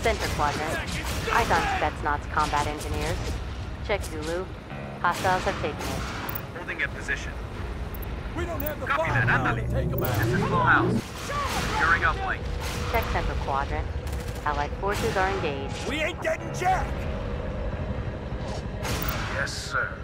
Center quadrant. Eyes on Spetsnaz combat engineers. Check Zulu. Hostiles have taken it. Holding a position. We don't have the Copy that, firepower to Andale. take them This out. is full house. Securing uplink. Check Central quadrant. Allied forces are engaged. We ain't getting jack! Yes, sir.